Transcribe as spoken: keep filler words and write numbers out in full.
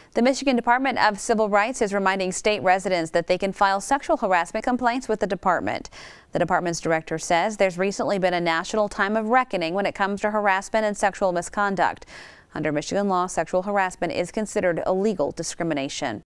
The Michigan Department of Civil Rights is reminding state residents that they can file sexual harassment complaints with the department. The department's director says there's recently been a national time of reckoning when it comes to harassment and sexual misconduct. Under Michigan law, sexual harassment is considered illegal discrimination.